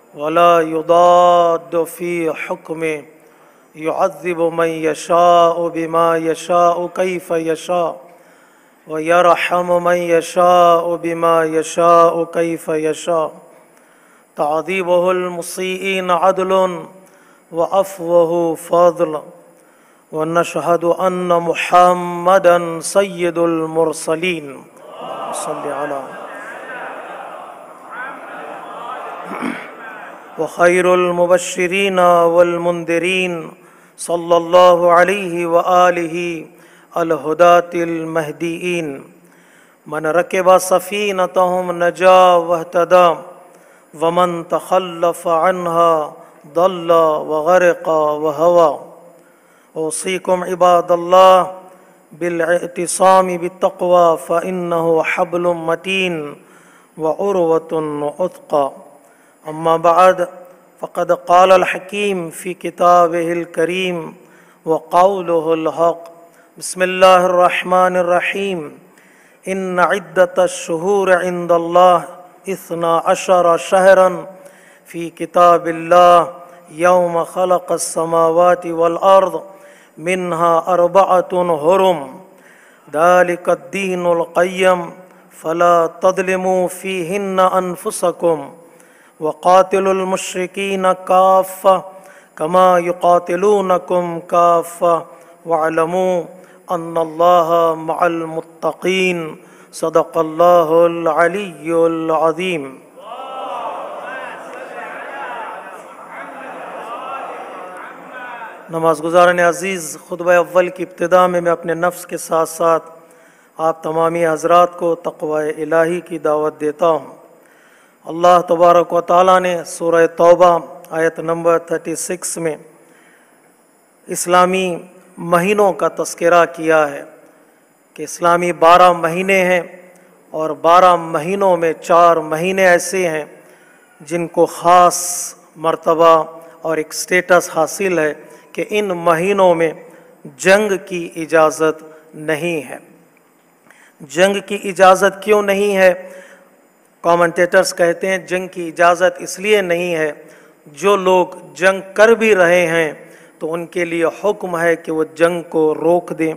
ولا يضاد في حكمه يعذب من يشاء بما يشاء كيف يشاء ويرحم من يشاء بما يشاء كيف يشاء تعذيبه المسيئين عدل وعفوه فضل ونشهد أن محمدا سيد المرسلين صل على وخير المبشرين والمنذرين صلى الله عليه وآله الهداة المهديين من ركب سفينتهم نجا واهتدى ومن تخلف عنها ضل وغرق وهوى أوصيكم عباد الله بالاعتصام بالتقوى فإنه حبل متين وعروة وثقى أما بعد فقد قال الحكيم في كتابه الكريم وقوله الحق بسم الله الرحمن الرحيم إن عدة الشهور عند الله 12 شهرا في كتاب الله يوم خلق السماوات والأرض منها 4 حرم ذلك الدين القيم فلا تظلموا فيهن أنفسكم وقاتلوا المشركين كافة كما يقاتلونكم كافة واعلموا أن الله مع المتقين صدق الله العلي العظيم. نماز گزارن عزیز، خطبہ اول کی ابتدا میں اپنے نفس کے ساتھ ساتھ آپ تمامی حضرات کو تقوی الہی کی دعوت دیتا ہوں۔ اللہ تبارک و تعالیٰ نے سورہ توبہ آیت نمبر 36 میں اسلامی مہینوں کا تذکرہ کیا ہے کہ اسلامی 12 مہینے ہیں اور 12 مہینوں میں 4 مہینے ایسے ہیں جن کو خاص مرتبہ اور ایک سٹیٹس حاصل ہے کہ ان مہینوں میں جنگ کی اجازت نہیں ہے۔ جنگ کی اجازت کیوں نہیں ہے؟ کامنٹیٹرز کہتے ہیں جنگ کی اجازت اس لیے نہیں ہے، جو لوگ جنگ کر بھی رہے ہیں تو ان کے لیے حکم ہے کہ وہ جنگ کو روک دیں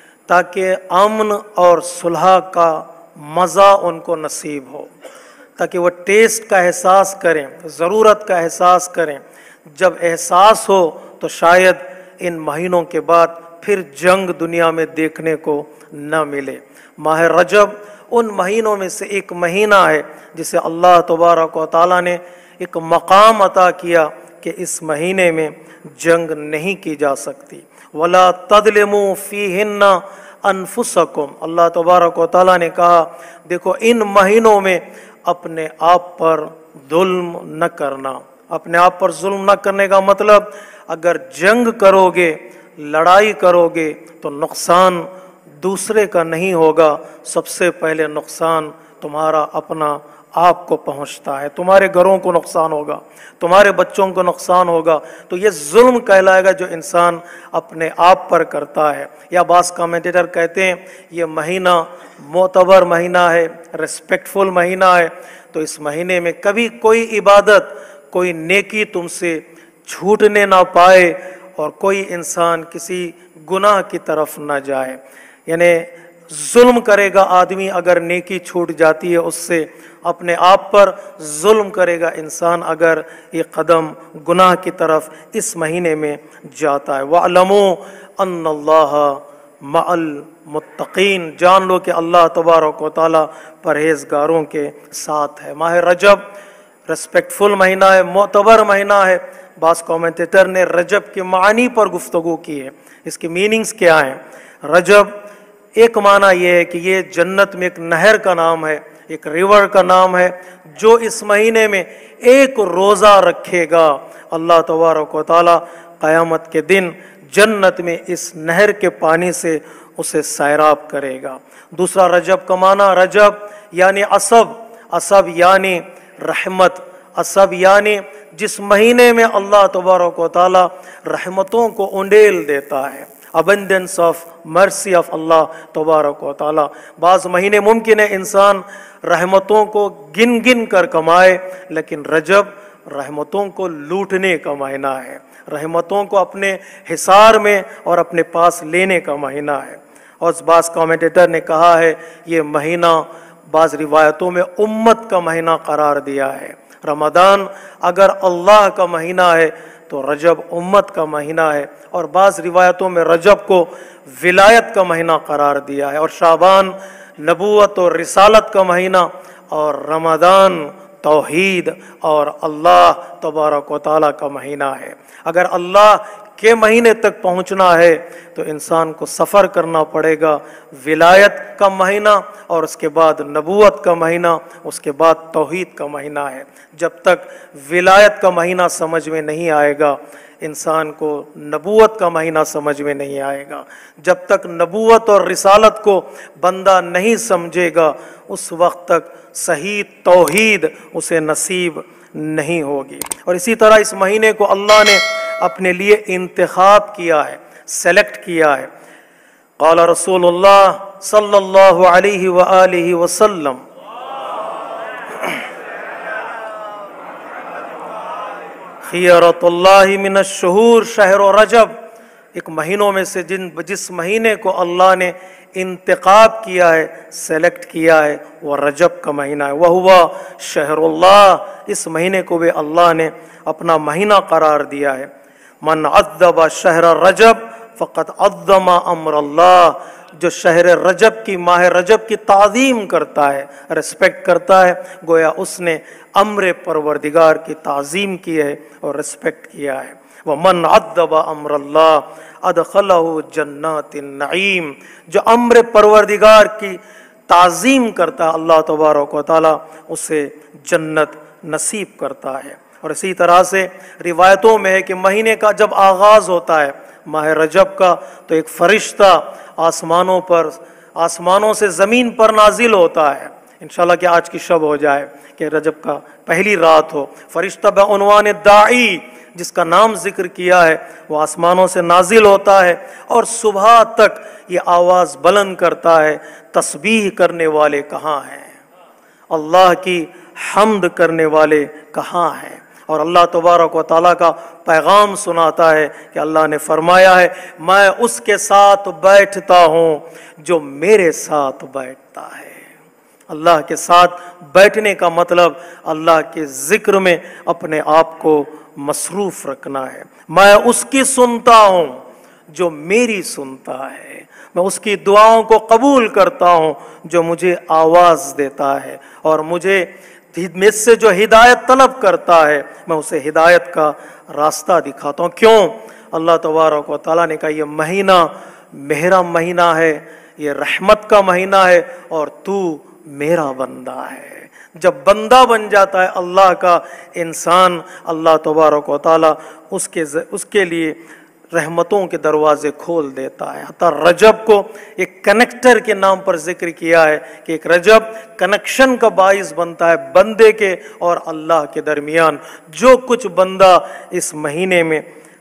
تاکہ امن اور صلح کا مزہ ان کو نصیب ہو، تاکہ وہ ٹیسٹ کا احساس کریں، ضرورت کا احساس کریں۔ جب احساس ہو تو شاید ان مہینوں کے بعد پھر جنگ دنیا میں دیکھنے کو نہ ملے۔ ماہ رجب ان مہینوں میں سے ایک مہینہ ہے جسے اللہ تبارک و تعالیٰ نے ایک مقام عطا کیا کہ اس مہینے میں جنگ نہیں کی جا سکتی۔ وَلَا تَظْلِمُوا فِيهِنَّ أَنفُسَكُمْ، اللہ تبارک و تعالیٰ نے کہا دیکھو ان مہینوں میں اپنے آپ پر ظلم نہ کرنا۔ اپنے آپ پر ظلم نہ کرنے کا مطلب اگر جنگ کرو گے، لڑائی کرو گے تو نقصان دوسرے کا نہیں ہوگا، سب سے پہلے نقصان تمہارا اپنا آپ کو پہنچتا ہے، تمہارے گھروں کو نقصان ہوگا، تمہارے بچوں کو نقصان ہوگا، تو یہ ظلم کہلائے گا جو انسان اپنے آپ پر کرتا ہے۔ یا بعض کامنٹیٹر کہتے ہیں یہ مہینہ معتبر مہینہ ہے، ریسپیکٹفل مہینہ ہے، تو اس مہینے میں کبھی کوئی عبادت، کوئی نیکی تم سے چھوٹنے نہ پائے اور کوئی انسان کسی گناہ کی طرف نہ جائے۔ یعنی ظلم کرے گا آدمی اگر نیکی چھوٹ جاتی ہے اس سے، اپنے آپ پر ظلم کرے گا انسان اگر یہ قدم گناہ کی طرف اس مہینے میں جاتا ہے۔ وَاعْلَمُوا أَنَّ اللَّهَ مَعَ الْمُتَّقِينَ، جان لو کہ اللہ تبارک و تعالیٰ پرہیزگاروں کے ساتھ ہے۔ ماہ رجب ریسپیکٹفل مہینہ ہے، معتبر مہینہ ہے۔ بعض کومنٹیٹر نے رجب کے معنی پر گفتگو کی ہے، اس کی میننگز کیا ہیں۔ رجب ایک معنی یہ ہے کہ یہ جنت میں ایک نہر کا نام ہے، ایک ریور کا نام ہے، جو اس مہینے میں ایک روزہ رکھے گا اللہ تبارک و تعالیٰ قیامت کے دن جنت میں اس نہر کے پانی سے اسے سیراب کرے گا۔ دوسرا رجب کا معنی، رجب یعنی عصب، عصب یعنی رحمت، عصب یعنی جس مہینے میں اللہ تبارک و تعالیٰ رحمتوں کو انڈیل دیتا ہے، abundance of mercy of اللہ تبارک و تعالیٰ۔ بعض مہینے ممکن ہے انسان رحمتوں کو گن گن کر کمائے، لیکن رجب رحمتوں کو لوٹنے کا مہینہ ہے، رحمتوں کو اپنے حصار میں اور اپنے پاس لینے کا مہینہ ہے۔ اور بعض کامنٹیٹر نے کہا ہے یہ مہینہ بعض روایتوں میں امت کا مہینہ قرار دیا ہے۔ رمضان اگر اللہ کا مہینہ ہے تو رجب امت کا مہینہ ہے، اور بعض روایتوں میں رجب کو ولایت کا مہینہ قرار دیا ہے، اور شعبان نبوت اور رسالت کا مہینہ، اور رمضان توحید اور اللہ تبارک و تعالیٰ کا مہینہ ہے۔ اگر اللہ کے مہینے تک پہنچنا ہے تو انسان کو سفر کرنا پڑے گا، ولایت کا مہینہ اور اس کے بعد نبوت کا مہینہ، اس کے بعد توحید کا مہینہ ہے۔ جب تک ولایت کا مہینہ سمجھ میں نہیں آئے گا انسان کو نبوت کا مہینہ سمجھ میں نہیں آئے گا۔ جب تک نبوت اور رسالت کو بندہ نہیں سمجھے گا اس وقت تک صحیح توحید اسے نصیب نہیں ہوگی۔ اور اسی طرح اس مہینے کو اللہ نے اپنے لیے انتخاب کیا ہے، سلیکٹ کیا ہے۔ قال رسول اللہ صلی اللہ علیہ وآلہ وسلم خیرۃ اللہ من الشہور شہر رجب، ایک مہینوں میں سے جس مہینے کو اللہ نے انتخاب کیا ہے، سلیکٹ کیا ہے، وہ رجب کا مہینہ ہے۔ وہو شہر اللہ، اس مہینے کو بھی اللہ نے اپنا مہینہ قرار دیا ہے۔ من عظم شہر رجب فقد عظم امر اللہ، جو شہر رجب کی، ماہ رجب کی تعظیم کرتا ہے، ریسپیکٹ کرتا ہے، گویا اس نے امر پروردگار کی تعظیم کی ہے اور ریسپیکٹ کیا ہے۔ وَمَنْ عَظَّمَ أَمْرَ اللَّهِ أَدْخَلَهُ جَنَّاتِ النَّعِيمِ، جو امر پروردگار کی تعظیم کرتا ہے اللہ تبارک و تعالیٰ اسے جنت نصیب کرتا ہے۔ اور اسی طرح سے روایتوں میں ہے کہ مہینے کا جب آغاز ہوتا ہے ماہ رجب کا تو ایک فرشتہ آسمانوں سے زمین پر نازل ہوتا ہے۔ انشاءاللہ کہ آج کی شب ہو جائے کہ رجب کا پہلی رات ہو، فرشتہ بعنوان داعی جس کا نام ذکر کیا ہے وہ آسمانوں سے نازل ہوتا ہے اور صبح تک یہ آواز بلند کرتا ہے، تسبیح کرنے والے کہاں ہیں، اللہ کی حمد کرنے والے کہاں ہیں، اور اللہ تبارک و تعالیٰ کا پیغام سناتا ہے کہ اللہ نے فرمایا ہے میں اس کے ساتھ بیٹھتا ہوں جو میرے ساتھ بیٹھتا ہے۔ اللہ کے ساتھ بیٹھنے کا مطلب اللہ کے ذکر میں اپنے آپ کو مصروف رکھنا ہے۔ میں اس کی سنتا ہوں جو میری سنتا ہے، میں اس کی دعاؤں کو قبول کرتا ہوں جو مجھے آواز دیتا ہے، اور مجھے مجھ سے جو ہدایت طلب کرتا ہے میں اسے ہدایت کا راستہ دکھاتا ہوں۔ کیوں؟ اللہ تبارک و تعالیٰ نے کہا یہ مہینہ میرا مہینہ ہے، یہ رحمت کا مہینہ ہے، اور تو میرا بندہ ہے۔ جب بندہ بن جاتا ہے اللہ کا انسان، اللہ تبارک و تعالیٰ اس کے لیے رحمتوں کے دروازے کھول دیتا ہے۔ حتیٰ رجب کو ایک کنیکٹر کے نام پر ذکر کیا ہے کہ ایک رجب کنیکشن کا باعث بنتا ہے بندے کے اور اللہ کے درمیان۔ جو کچھ بندہ اس مہینے میں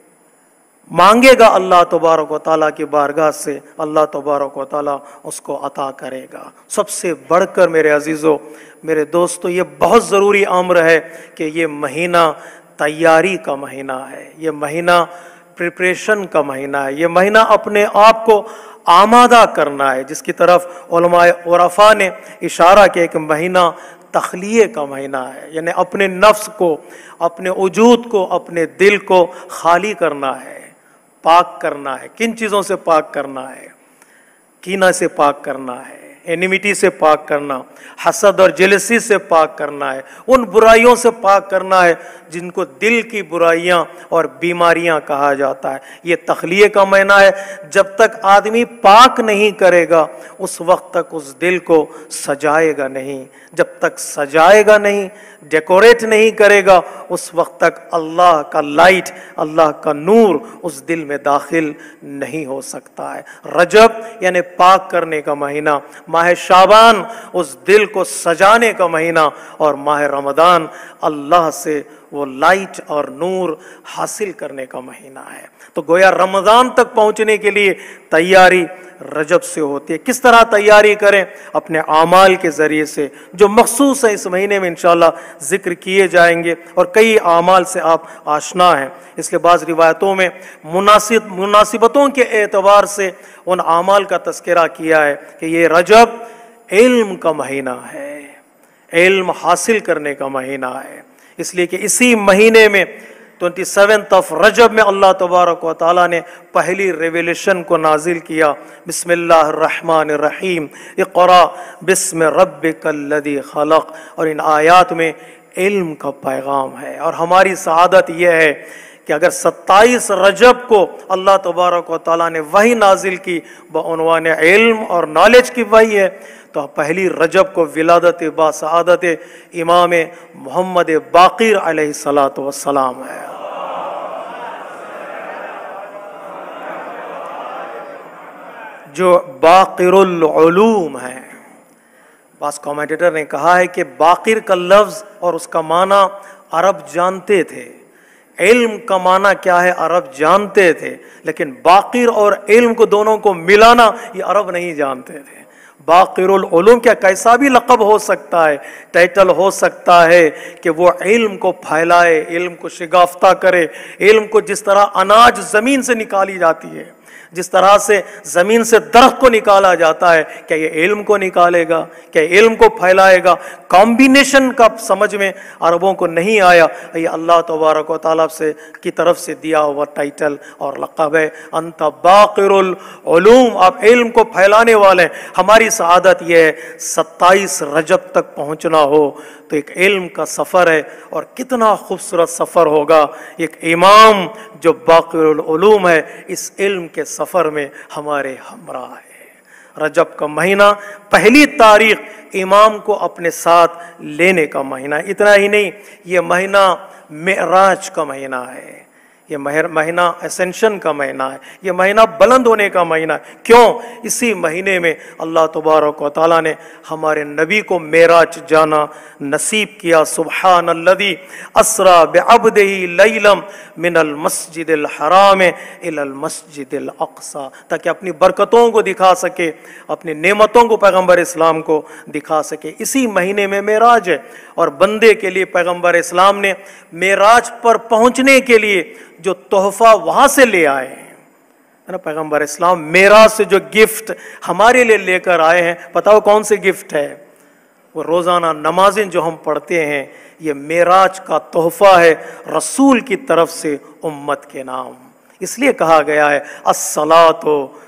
مانگے گا اللہ تبارک و تعالیٰ کی بارگاہ سے، اللہ تبارک و تعالیٰ اس کو عطا کرے گا۔ سب سے بڑھ کر میرے عزیزو، میرے دوستو، یہ بہت ضروری امر ہے کہ یہ مہینہ تیاری کا مہینہ ہے، یہ مہینہ پریپریشن کا مہینہ ہے، یہ مہینہ اپنے آپ کو آمادہ کرنا ہے، جس کی طرف علماء عرفاء نے اشارہ کیا کہ مہینہ تخلیے کا مہینہ ہے، یعنی اپنے نفس کو، اپنے وجود کو، اپنے دل کو خالی کرنا ہے، پاک کرنا ہے۔ کن چیزوں سے پاک کرنا ہے؟ کینہ سے پاک کرنا ہے، اینیمیٹی سے پاک کرنا، حسد اور جیلسی سے پاک کرنا ہے، ان برائیوں سے پاک کرنا ہے جن کو دل کی برائیاں اور بیماریاں کہا جاتا ہے۔ یہ تخلیے کا مہینہ ہے۔ جب تک آدمی پاک نہیں کرے گا اس وقت تک اس دل کو سجائے گا نہیں، جب تک سجائے گا نہیں، ڈیکوریٹ نہیں کرے گا اس وقت تک اللہ کا لائٹ، اللہ کا نور اس دل میں داخل نہیں ہو سکتا ہے۔ رجب یعنی پاک کرنے کا مہینہ، ماہ شعبان اس دل کو سجانے کا مہینہ، اور ماہ رمضان اللہ سے وہ لائٹ اور نور حاصل کرنے کا مہینہ ہے۔ تو گویا رمضان تک پہنچنے کے لیے تیاری رجب سے ہوتی ہے۔ کس طرح تیاری کریں؟ اپنے اعمال کے ذریعے سے جو مخصوص ہے، اس مہینے میں انشاءاللہ ذکر کیے جائیں گے، اور کئی اعمال سے آپ آشنا ہیں۔ اس لیے بعض روایتوں میں مناسبتوں کے اعتبار سے ان اعمال کا تذکرہ کیا ہے کہ یہ رجب علم کا مہینہ ہے، علم حاصل کرنے کا مہینہ ہے، اس لیے کہ اسی مہینے میں 27 رجب میں اللہ تبارک و تعالیٰ نے پہلی ریویلیشن کو نازل کیا۔ بسم اللہ الرحمن الرحیم، اقرا بسم ربک الذی خلق، اور ان آیات میں علم کا پیغام ہے۔ اور ہماری سعادت یہ ہے کہ اگر 27 رجب کو اللہ تبارک و تعالیٰ نے وحی نازل کی بعنوان علم اور نالج کی وحی ہے، تو پہلی رجب کو ولادت با سعادت امام محمد باقر علیہ الصلاۃ والسلام ہے۔ جو باقر العلوم ہے۔ بعض کامنٹیٹر نے کہا ہے کہ باقر کا لفظ اور اس کا معنی عرب جانتے تھے، علم کا معنی کیا ہے عرب جانتے تھے، لیکن باقر اور علم کو دونوں کو ملانا یہ عرب نہیں جانتے تھے۔ باقر العلوم کیا کیسا بھی لقب ہو سکتا ہے، ٹائٹل ہو سکتا ہے کہ وہ علم کو پھیلائے، علم کو شگافتہ کرے، علم کو جس طرح اناج زمین سے نکالی جاتی ہے، جس طرح سے زمین سے درخت کو نکالا جاتا ہے، کیا یہ علم کو نکالے گا، کیا علم کو پھیلائے گا؟ کمبینیشن کا سمجھ میں عربوں کو نہیں آیا۔ یہ اللہ تبارک و تعالیٰ سے کی طرف سے دیا ہوا ٹائٹل اور لقب ہے، انت باقر العلوم، آپ علم کو پھیلانے والے ہیں۔ ہماری سعادت یہ ہے 27 رجب تک پہنچنا ہو تو ایک علم کا سفر ہے، اور کتنا خوبصورت سفر ہوگا، ایک امام جو باقر العلوم ہے اس علم کے سفر میں ہمارے ہمراہ ہے۔ رجب کا مہینہ پہلی تاریخ امام کو اپنے ساتھ لینے کا مہینہ، اتنا ہی نہیں، یہ مہینہ معراج کا مہینہ ہے، یہ مہینہ اسینشن کا مہینہ ہے، یہ مہینہ بلند ہونے کا مہینہ ہے۔ کیوں؟ اسی مہینے میں اللہ تبارک و تعالیٰ نے ہمارے نبی کو معراج جانا نصیب کیا۔ سبحان الذی اسری بعبدہ لیلا من المسجد الحرام الی المسجد الاقصی، تاکہ اپنی برکتوں کو دکھا سکے، اپنی نعمتوں کو پیغمبر اسلام کو دکھا سکے۔ اسی مہینے میں معراج ہے، اور بندے کے لیے پیغمبر اسلام نے معراج پر پہنچنے کے لیے جو تحفہ وہاں سے لے آئے ہیں، پیغمبر اسلام معراج سے جو گفٹ ہمارے لیے لے کر آئے ہیں، پتہ ہو کون سے گفٹ ہے؟ وہ روزانہ نمازیں جو ہم پڑھتے ہیں، یہ معراج کا تحفہ ہے رسول کی طرف سے امت کے نام۔ اس لیے کہا گیا ہے الصلاۃ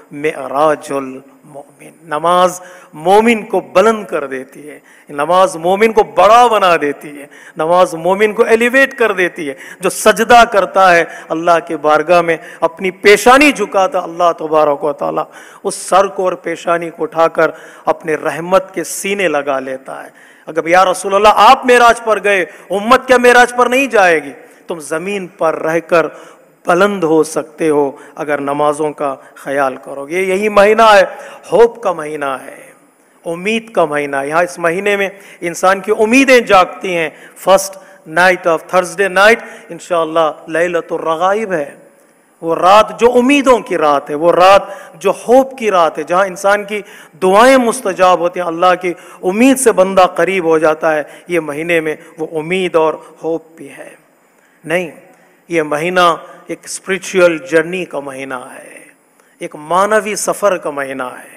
معراج المؤمن، نماز مومن کو بلند کر دیتی ہے، نماز مومن کو بڑا بنا دیتی ہے، نماز مومن کو ایلیویٹ کر دیتی ہے۔ جو سجدہ کرتا ہے اللہ کے بارگاہ میں، اپنی پیشانی جھکاتا اللہ تبارک و تعالیٰ اس سر کو اور پیشانی کو اٹھا کر اپنے رحمت کے سینے لگا لیتا ہے۔ اگر یا رسول اللہ آپ معراج پر گئے، امت کیا معراج پر نہیں جائے گی؟ تم زمین پر رہ کر بلند ہو سکتے ہو اگر نمازوں کا خیال کرو گے۔ یہی مہینہ ہے، ہوپ کا مہینہ ہے، امید کا مہینہ۔ یہاں اس مہینے میں انسان کی امیدیں جاگتی ہیں۔ First night of Thursday night انشاءاللہ لیلۃ الرغائب ہے، وہ رات جو امیدوں کی رات ہے، وہ رات جو ہوپ کی رات ہے، جہاں انسان کی دعائیں مستجاب ہوتی ہیں، اللہ کی امید سے بندہ قریب ہو جاتا ہے۔ یہ مہینے میں وہ امید اور ہوپ بھی ہے۔ نہیں، یہ مہینہ ایک اسپریچول جرنی کا مہینہ ہے، ایک معنوی سفر کا مہینہ ہے۔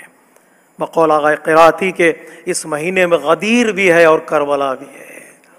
بقول آغا قراتی کے اس مہینے میں غدیر بھی ہے اور کربلا بھی ہے۔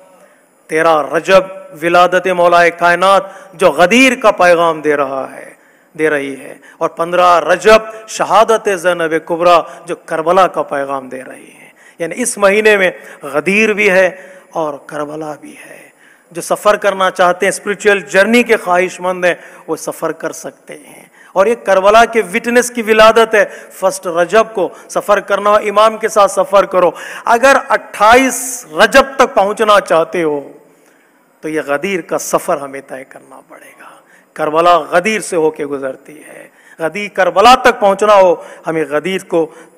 13 رجب ولادت مولا کائنات جو غدیر کا پیغام دے رہی ہے، اور 15 رجب شہادت زینب کبریٰ جو کربلا کا پیغام دے رہی ہے۔ یعنی اس مہینے میں غدیر بھی ہے اور کربلا بھی ہے۔ جو سفر کرنا چاہتے ہیں، اسپریچول جرنی کے خواہش مند ہیں، وہ سفر کر سکتے ہیں۔ اور یہ کربلا کے وٹنس کی ولادت ہے۔ فرسٹ رجب کو سفر کرنا، امام کے ساتھ سفر کرو۔ اگر 28 رجب تک پہنچنا چاہتے ہو تو یہ غدیر کا سفر ہمیں طے کرنا پڑے گا۔ کربلا غدیر سے ہو کے گزرتی ہے، غدیر کربلا تک پہنچنا ہو، ہمیں غدیر کو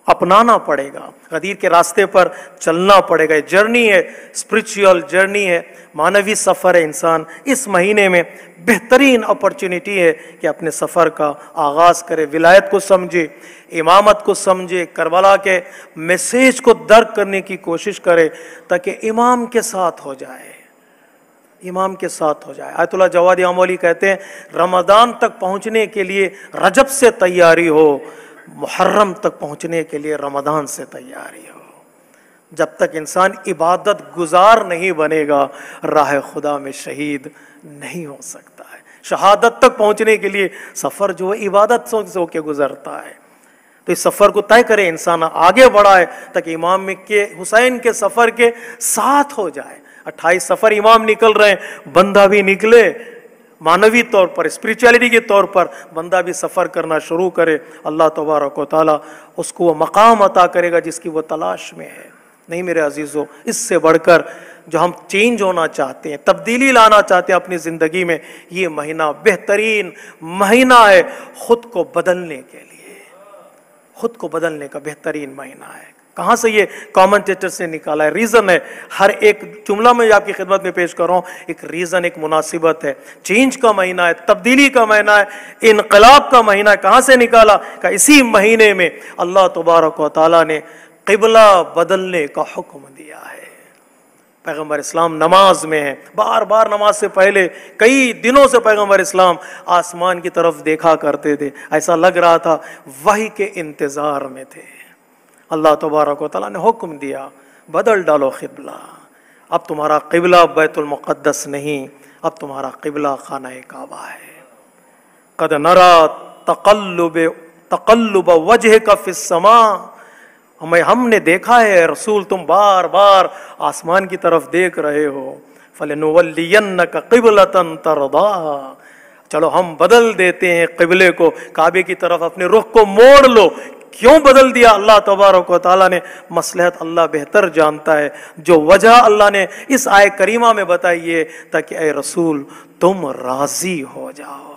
अपनाना पड़ेगा, गदीर के रास्ते पर चलना पड़ेगा। जर्नी है, स्पिरिचुअल जर्नी है, मानवी सफ़र है। इंसान इस महीने में बेहतरीन अपॉर्चुनिटी है कि अपने सफ़र का आगाज़ करे, विलायत को समझे, इमामत को समझे, करबला के मैसेज को दर्क करने की कोशिश करे ताकि इमाम के साथ हो जाए, इमाम के साथ हो जाए। आयतुल्लाह जवाद आमोली कहते हैं, रमज़ान तक पहुँचने के लिए रजब से तैयारी हो, मुहर्रम तक पहुँचने के लिए रमज़ान से तैयारी हो। जब तक इंसान इबादत गुजार नहीं बनेगा, राह खुदा में शहीद नहीं हो सकता है। शहादत तक पहुँचने के लिए सफ़र जो है इबादत से होकर गुजरता है। तो इस सफ़र को तय करे, इंसान आगे बढ़ाए ताकि इमाम के हुसैन के सफ़र के साथ हो जाए। 28 सफ़र इमाम निकल रहे हैं, बंदा भी निकले, मानवी तौर पर, स्पिरिचुअलिटी के तौर पर बंदा भी सफ़र करना शुरू करे। अल्लाह तबारक व तआला उसको वो मकाम अता करेगा जिसकी वो तलाश में है। नहीं मेरे अजीज़ों, इससे बढ़कर जो हम चेंज होना चाहते हैं, तब्दीली लाना चाहते हैं अपनी ज़िंदगी में, ये महीना बेहतरीन महीना है ख़ुद को बदलने के लिए, ख़ुद को बदलने का बेहतरीन महीना है। कहाँ से ये कमेंटेटर से निकाला है? रीज़न है, हर एक जुमला में आपकी खिदमत में पेश कर रहा हूँ, एक रीज़न, एक मुनासिबत है। चेंज का महीना है, तब्दीली का महीना है, इनकलाब का महीना है। कहाँ से निकाला? का इसी महीने में अल्लाह तबारक व तआला ने क़िबला बदलने का हुक्म दिया है। पैगम्बर इस्लाम नमाज में है, बार बार नमाज से पहले कई दिनों से पैगम्बर इस्लाम आसमान की तरफ देखा करते थे, ऐसा लग रहा था वही के इंतज़ार में थे। अल्लाह तबारक व तआला ने हुक्म दिया, बदल डालो क़िबला, अब तुम्हारा क़िबला बैतुल मुक़द्दस नहीं, अब तुम्हारा क़िबला खाना काबा है। क़द नरा तक़ल्लुब वजहिका फ़िस्समा, हमने देखा है रसूल तुम बार बार आसमान की तरफ देख रहे हो। फ़लनुवल्लियन्नका क़िबलतन तरदाहा, चलो हम बदल देते हैं क़िबले को, काबे की तरफ अपने रुख को मोड़ लो। क्यों बदल दिया? अल्लाह तबारक व तआला ने, मसलहत अल्लाह बेहतर जानता है। जो वजह अल्लाह ने इस आय करीमा में बताई है ताकि ए रसूल तुम राजी हो जाओ।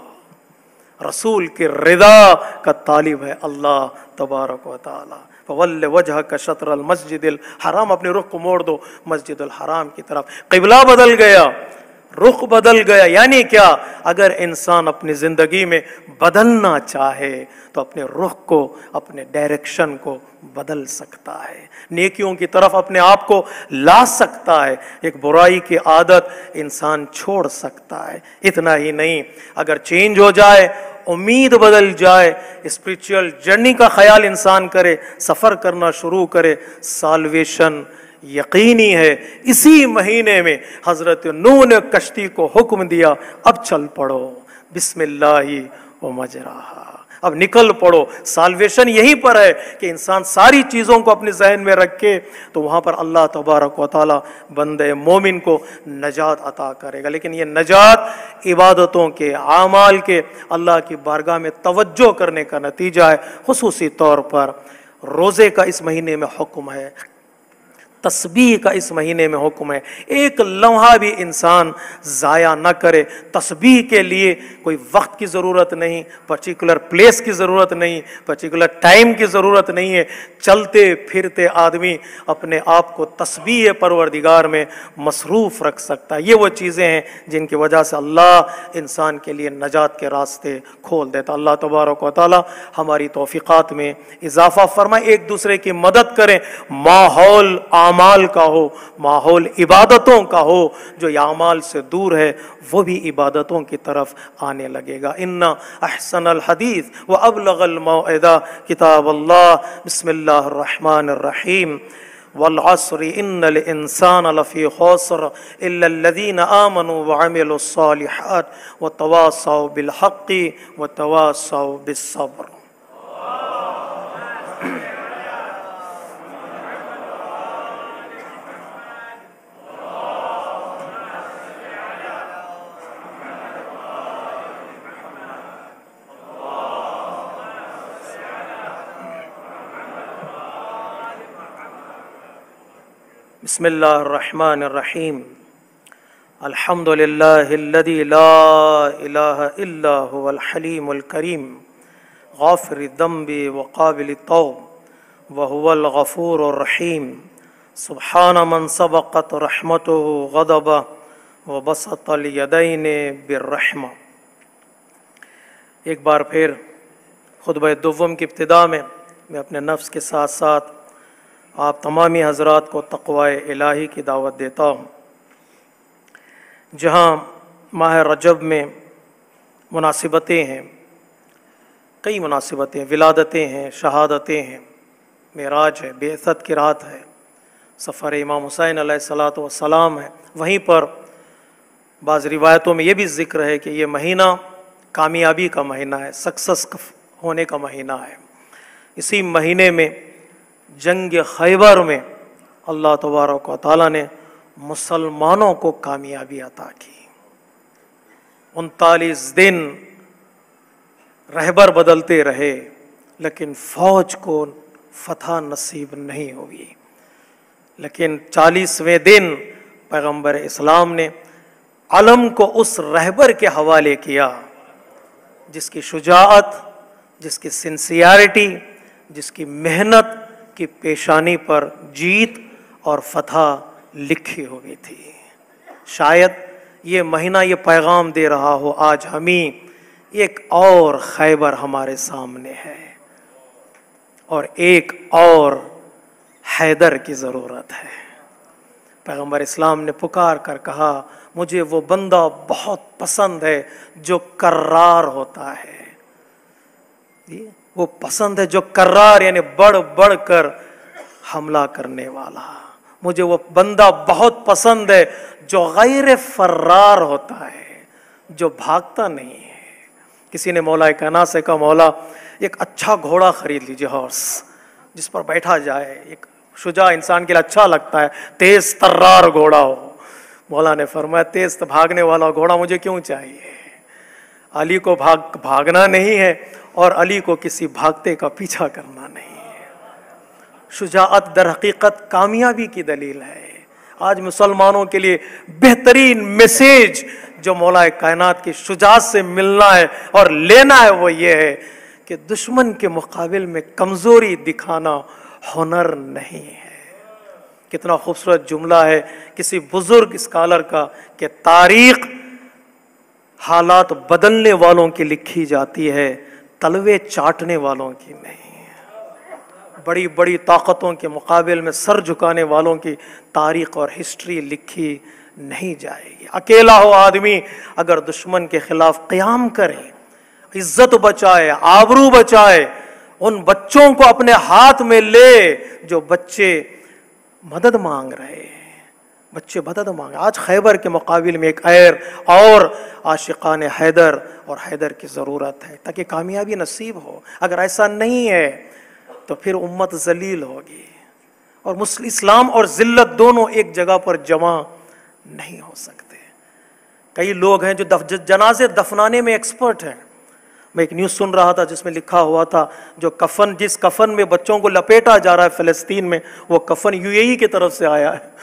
रसूल के रिदा का तालिब है अल्लाह तबारक व तआला। फवल्ल वजहक शत्रल मस्जिदिल हराम, अपने रुख को मोड़ दो मस्जिदुल हराम की तरफ। क़िबला बदल गया, रुख बदल गया। यानी क्या? अगर इंसान अपनी ज़िंदगी में बदलना चाहे तो अपने रुख को, अपने डायरेक्शन को बदल सकता है, नेकियों की तरफ अपने आप को ला सकता है, एक बुराई की आदत इंसान छोड़ सकता है। इतना ही नहीं, अगर चेंज हो जाए, उम्मीद बदल जाए, स्पिरिचुअल जर्नी का ख्याल इंसान करे, सफ़र करना शुरू करे, साल्वेशन यकीनी है। इसी महीने में हज़रत नूह ने कश्ती को हुक्म दिया, अब चल पड़ो, बिस्मिल्लाहि व मजराहा, अब निकल पड़ो। साल्वेशन यहीं पर है कि इंसान सारी चीज़ों को अपने जहन में रखे तो वहाँ पर अल्लाह तबारक व तआला बंदे मोमिन को नजात अता करेगा। लेकिन ये नजात इबादतों के, आमाल के, अल्लाह की बारगाह में तवज्जो करने का नतीजा है। खुसूसी तौर पर रोज़े का इस महीने में हुक्म है, तस्बीह का इस महीने में हुक्म है। एक लम्हा भी इंसान ज़ाया न करे। तस्बीह के लिए कोई वक्त की ज़रूरत नहीं, पर्टिकुलर प्लेस की ज़रूरत नहीं, पर्टिकुलर टाइम की ज़रूरत नहीं है। चलते फिरते आदमी अपने आप को तस्बीह परवरदिगार में मसरूफ़ रख सकता है। ये वो चीज़ें हैं जिनकी वजह से अल्लाह इंसान के लिए नजात के रास्ते खोल देता। अल्लाह तबारक व तआला हमारी तौफ़ीक़ात में इजाफ़ा फरमाए, एक दूसरे की मदद करें, माहौल आमाल का हो, माहौल इबादतों का हो। जो अमाल से दूर है वो भी इबादतों की तरफ आने लगेगा। इन्ना अहसनल हदीस व अबलगल मौइदा किताब अल्लाह। बिस्मिल्लाहिर रहमानिर रहीम। वल अस्रि इन्नल इंसान लफ़ी खुस्र इल्लल्लज़ीना आमनु व अमिलुस सालिहात व तवासौ बिल हक़्क़ि व तवासौ बिस्सब्र। बिस्मिल्लाहिर्रहमानिर्रहीम। अल्हम्दुलिल्लाहिल्लज़ी ला इलाहा इल्ला हुवल हलीमुल करीम, गाफ़िरिद ज़ंबि व क़ाबिलित तौब वहुव अल-गफूर और-रहीम। सुब्हान मन सबक़त रहमतुहु ग़दबा व बसत अल-यदैन बिर्रहमा। एक बार फिर खुतबा दुव्वम की इब्तिदा में मैं अपने नफ्स के साथ साथ आप तमामी हज़रात को तक़वाए इलाही की दावत देता हूँ। जहाँ माह रजब में मुनासिबतें हैं, कई मुनासिबतें, विलादतें हैं, शहादतें हैं, मेराज है, बेअसत की रात है, सफ़र इमाम हुसैन अलैहिस्सलातु वस्सलाम है। वहीं पर बाज़ रिवायतों में ये भी ज़िक्र है कि ये महीना कामयाबी का महीना है, सक्सेस होने का महीना है। इसी महीने में जंग खैबर में अल्लाह तबारक व तआला ने मुसलमानों को कामयाबी अता की। 39 दिन रहबर बदलते रहे लेकिन फ़ौज को फतह नसीब नहीं हुई। लेकिन 40वें दिन पैगंबर इस्लाम ने अलम को उस रहबर के हवाले किया जिसकी शुजाअत, जिसकी सिंसियरिटी, जिसकी मेहनत की पेशानी पर जीत और फतह लिखी हुई थी। शायद ये महीना ये पैगाम दे रहा हो, आज हमें एक और खैबर हमारे सामने है और एक और हैदर की ज़रूरत है। पैगंबर इस्लाम ने पुकार कर कहा, मुझे वो बंदा बहुत पसंद है जो कर्रार होता है। वो पसंद है जो कर्रार यानी बढ़ बढ़ कर हमला करने वाला। मुझे वो बंदा बहुत पसंद है जो गैर फर्रार होता है, जो भागता नहीं है। किसी ने मौला कायनात से कहा, मौला एक अच्छा घोड़ा खरीद लीजिए, हॉर्स, जिस पर बैठा जाए, एक शुजा इंसान के लिए अच्छा लगता है, तेज तर्रार घोड़ा हो। मौला ने फरमाया, तेज भागने वाला घोड़ा मुझे क्यों चाहिए? अली को भागना नहीं है और अली को किसी भागते का पीछा करना नहीं है। शुजाअत दर हकीकत कामयाबी की दलील है। आज मुसलमानों के लिए बेहतरीन मैसेज जो मौला कायनात की शुजाअत से मिलना है और लेना है वो ये है कि दुश्मन के मुकाबिल में कमजोरी दिखाना हुनर नहीं है। कितना खूबसूरत जुमला है किसी बुजुर्ग स्कॉलर का कि तारीख हालात बदलने वालों की लिखी जाती है, तलवे चाटने वालों की नहीं। बड़ी बड़ी ताकतों के मुकाबिल में सर झुकाने वालों की तारीख और हिस्ट्री लिखी नहीं जाएगी। अकेला हो आदमी अगर दुश्मन के खिलाफ क़याम करे, इज्जत बचाए, आबरू बचाए, उन बच्चों को अपने हाथ में ले जो बच्चे मदद मांग रहे हैं, बच्चे मदद मांगे। आज खैबर के मुकाबिल में एक और आशिकान हैदर और हैदर की ज़रूरत है ताकि कामयाबी नसीब हो। अगर ऐसा नहीं है तो फिर उम्मत जलील होगी और इस्लाम और ज़िल्लत दोनों एक जगह पर जमा नहीं हो सकते। कई लोग हैं जो जनाजे दफनाने में एक्सपर्ट हैं। मैं एक न्यूज़ सुन रहा था जिसमें लिखा हुआ था जो कफन, जिस कफन में बच्चों को लपेटा जा रहा है फ़लस्तीन में, वो कफन यूएई की तरफ से आया है।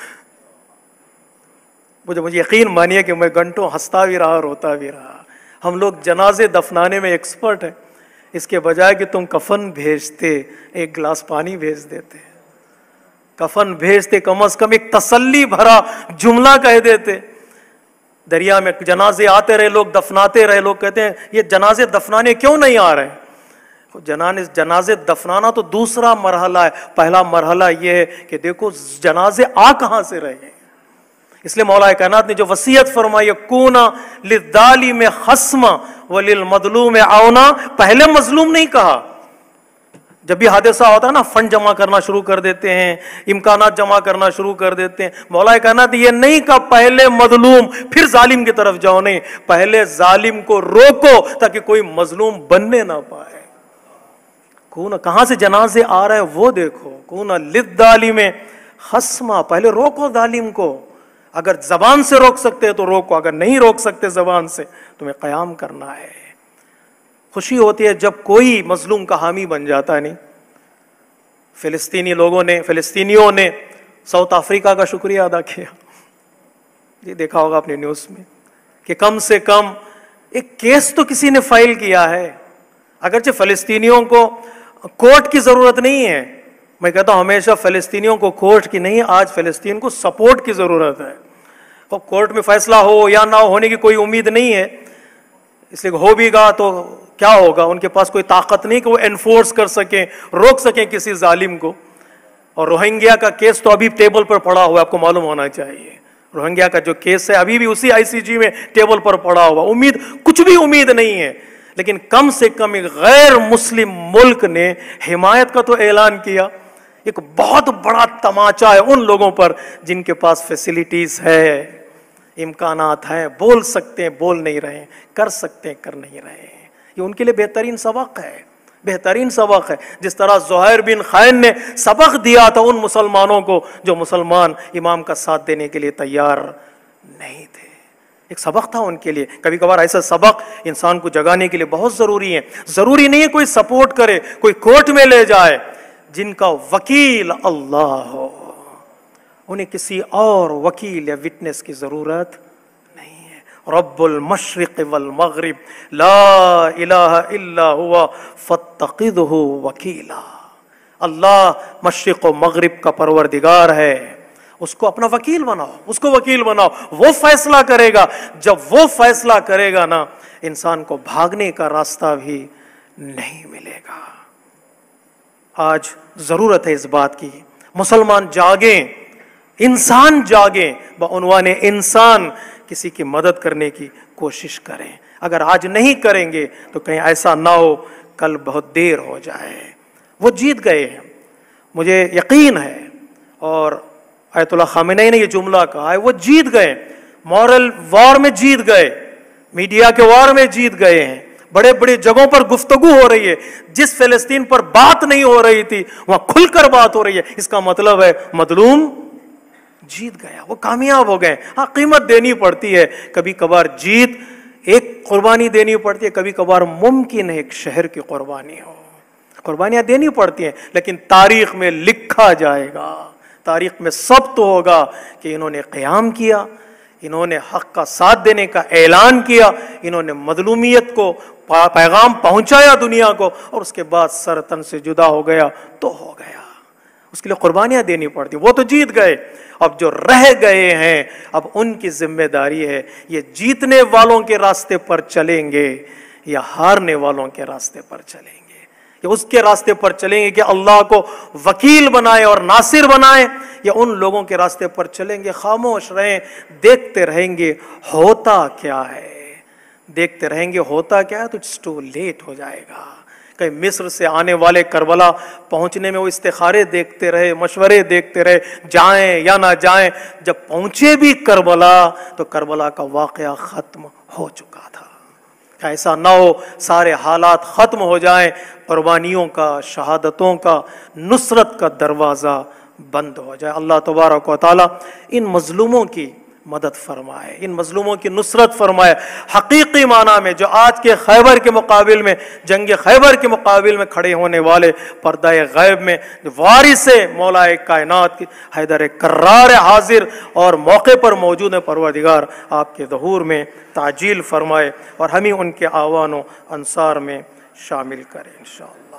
मुझे यकीन मानिए कि मैं घंटों हंसता भी रहा, रोता भी रहा। हम लोग जनाजे दफनाने में एक्सपर्ट हैं, इसके बजाय कि तुम कफन भेजते, एक गिलास पानी भेज देते, कफन भेजते, कम से कम एक तसल्ली भरा जुमला कह देते। दरिया में जनाजे आते रहे, लोग दफनाते रहे, लोग कहते हैं ये जनाजे दफनाने क्यों नहीं आ रहे? जनाजे दफनाना तो दूसरा मरहला है, पहला मरहला ये है कि देखो जनाजे आ कहां से रहे। इसलिए मौला कायनात ने जो वसीयत फरमाई, कूना लिज़ालिम खस्मा वलिल मज़लूम औना, पहले मजलूम नहीं कहा। जब भी हादसा होता है ना, फंड जमा करना शुरू कर देते हैं, इम्कानात जमा करना शुरू कर देते हैं। मौला कायनात ने ये नहीं कहा पहले मजलूम फिर जालिम की तरफ जाओ, नहीं, पहले जालिम को रोको ताकि कोई मजलूम बनने ना पाए। कौन कहां से जनाजे आ रहे हैं वो देखो। कौन लिज़ालिम खस्मा, पहले रोको जालिम को। अगर जबान से रोक सकते हैं तो रोको, अगर नहीं रोक सकते जबान से तुम्हें क़याम करना है। खुशी होती है जब कोई मजलूम का हामी बन जाता है। नहीं, फिलिस्तीनियों ने साउथ अफ्रीका का शुक्रिया अदा किया। ये देखा होगा अपने न्यूज़ में कि कम से कम एक केस तो किसी ने फाइल किया है। अगरचे फिलिस्तीनियों को कोर्ट की ज़रूरत नहीं है, میں کہتا ہوں ہمیشہ فلسطینیوں کو کورٹ کی نہیں، آج فلسطین کو سپورٹ کی ضرورت ہے. اور کورٹ میں فیصلہ ہو یا نہ ہونے کی کوئی امید نہیں ہے، اس لیے ہو بھی گا تو کیا ہوگا، ان کے پاس کوئی طاقت نہیں کہ وہ انفورس کر سکیں، روک سکیں کسی ظالم کو. اور روہنگیا کا کیس تو ابھی ٹیبل پر پڑا ہوا ہے، آپ کو معلوم ہونا چاہیے. روہنگیا کا جو کیس ہے ابھی بھی اسی ICJ میں ٹیبل پر پڑا ہوا. امید کچھ بھی امید نہیں ہے، لیکن کم سے کم ایک غیر مسلم ملک نے حمایت کا تو اعلان کیا. ایک بہت بڑا تماچا ہے ان لوگوں پر جن کے پاس فیسلٹیز ہے، امکانات ہیں، بول سکتے ہیں بول نہیں رہے ہیں، کر سکتے ہیں کر نہیں رہے ہیں. یہ ان کے لیے بہترین سبق ہے، بہترین سبق ہے. جس طرح زہیر بن خائن نے سبق دیا تھا ان مسلمانوں کو جو مسلمان امام کا ساتھ دینے کے لیے تیار نہیں تھے، ایک سبق تھا ان کے لیے. کبھی کبھار ایسا سبق انسان کو جگانے کے لیے بہت ضروری ہے. ضروری نہیں ہے کوئی سپورٹ کرے، کوئی کورٹ میں لے جائے. جن کا وکیل اللہ ہو انہیں کسی اور وکیل یا وٹنس کی ضرورت نہیں ہے. رب المشرق والمغرب لا الہ الا ہوا فاتخذہ وکیلا. اللہ مشرق و مغرب کا پروردگار ہے، اس کو اپنا وکیل بناؤ، اس کو وکیل بناؤ. وہ فیصلہ کرے گا. جب وہ فیصلہ کرے گا نا، انسان کو بھاگنے کا راستہ بھی نہیں ملے گا. آج ضرورت ہے اس بات کی، مسلمان جاگیں، انسان جاگیں، بعنوان انسان کسی کی مدد کرنے کی کوشش کریں. اگر آج نہیں کریں گے تو کہیں ایسا نہ ہو کل بہت دیر ہو جائے. وہ جیت گئے ہیں، مجھے یقین ہے. اور آیت اللہ خامنئی نے یہ جملہ کہا ہے، وہ جیت گئے، مورل وار میں جیت گئے، میڈیا کے وار میں جیت گئے ہیں. بڑے بڑے جگہوں پر گفتگو ہو رہی ہے. جس فلسطین پر بات نہیں ہو رہی تھی وہاں کھل کر بات ہو رہی ہے. اس کا مطلب ہے مظلوم جیت گیا، وہ کامیاب ہو گئے. ہاں قیمت دینی پڑتی ہے، کبھی کبھار جیت ایک قربانی دینی پڑتی ہے، کبھی کبھار ممکن ہے ایک شہر کی قربانی ہو. قربانیاں دینی پڑتی ہیں، لیکن تاریخ میں لکھا جائے گا، تاریخ میں ثبت ہوگا کہ انہوں نے قیام کیا، انہوں نے حق کا ساتھ دینے کا اعلان کیا، انہوں نے مظلومیت کو پیغام پہنچایا دنیا کو، اور اس کے بعد سر تن سے جدا ہو گیا تو ہو گیا. اس کے لیے قربانیاں دینی پڑتی. وہ تو جیت گئے، اب جو رہ گئے ہیں اب ان کی ذمہ داری ہے یہ جیتنے والوں کے راستے پر چلیں گے یا ہارنے والوں کے راستے پر چلیں گے. یا اس کے راستے پر چلیں گے کہ اللہ کو وکیل بنائیں اور ناصر بنائیں، یا ان لوگوں کے راستے پر چلیں گے خاموش رہیں، دیکھتے رہیں گے ہوتا کیا ہے، دیکھتے رہیں گے ہوتا کیا ہے تو اٹس ٹو لیٹ ہو جائے گا. کہ مصر سے آنے والے کربلا پہنچنے میں وہ استخارے دیکھتے رہے، مشورے دیکھتے رہے، جائیں یا نہ جائیں. جب پہنچے بھی کربلا تو کربلا کا واقعہ ختم ہو چکا تھا. ایسا نہ ہو سارے حالات ختم ہو جائیں، قربانیوں کا، شہادتوں کا، نصرت کا دروازہ بند ہو جائے. اللہ تبارک و تعالی ان مظلوموں کی مدد فرمائے، ان مظلوموں کی نصرت فرمائے. حقیقی معنی میں جو آج کے خیبر کے مقابل میں، جنگ خیبر کے مقابل میں کھڑے ہونے والے پردہ غیب میں وارث مولا کائنات کی حیدر کرار حاضر اور موقع پر موجود ہے، پروردگار آپ کے ظہور میں تعجیل فرمائے اور ہمیں ان کے آوان و انصار میں شامل کرے انشاءاللہ.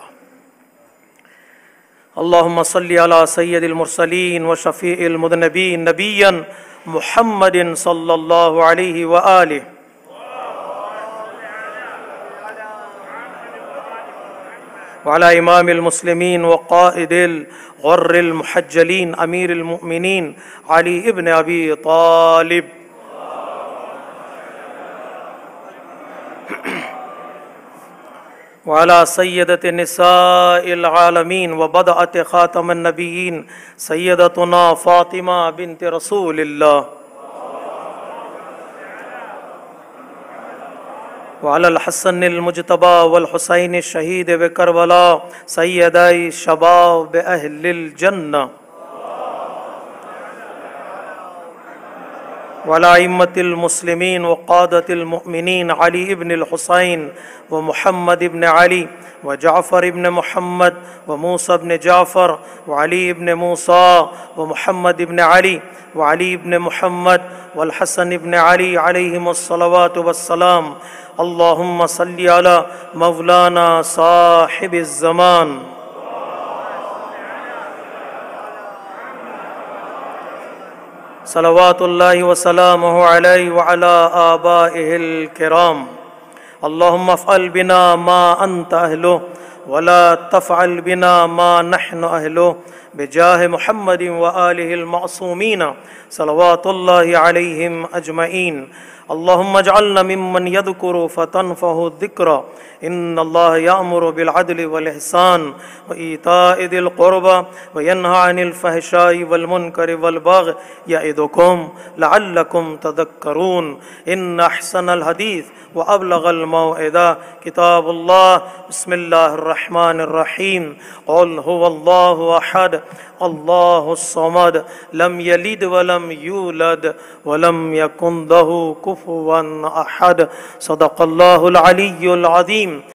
اللہم صلی علی سید المرسلین و شفیع المذنبین نبیا محمد صلی اللہ علیہ وآلہ وعلى امام المسلمین وقائد الغر المحجلین امیر المؤمنین علی ابن ابی طالب وعلى سیدۃ نساء العالمین وبدعۃ خاتم النبیین سیدتنا فاطمہ بنت رسول اللہ وعلى الحسن المجتبى والحسین الشہید بکربلا سیدی شباب اہل الجنہ وعلى ائمة المسلمین وقادة المؤمنین علی ابن الحسین ومحمد ابن علی وجعفر ابن محمد وموسى ابن جعفر وعلی ابن موسى ومحمد ابن علی وعلی ابن محمد والحسن ابن علی علیہم الصلوات والسلام. اللہم صلی علی مولانا صاحب الزمان صلوات اللہ وسلامہ علیہ وعلی آبائہ الکرام اللہم افعل بنا ما انت اہلہ ولا تفعل بنا ما نحن اہلہ بجاہ محمد وآلہ المعصومین صلوات اللہ علیہم اجمعین اللہم اجعلنا ممن یذکر فتنفع الذکر ان اللہ یأمر بالعدل والإحسان وإیتاء ذی القربى وینہی عن الفحشاء والمنکر والبغی یعظکم لعلکم تذکرون ان احسن الحدیث وابلغ الموعظہ کتاب اللہ بسم اللہ الرحمن الرحیم قل هو اللہ احد اللہ الصمد لم یلد ولم یولد ولم یکن لہ کفوا احد صدق اللہ العلی العظیم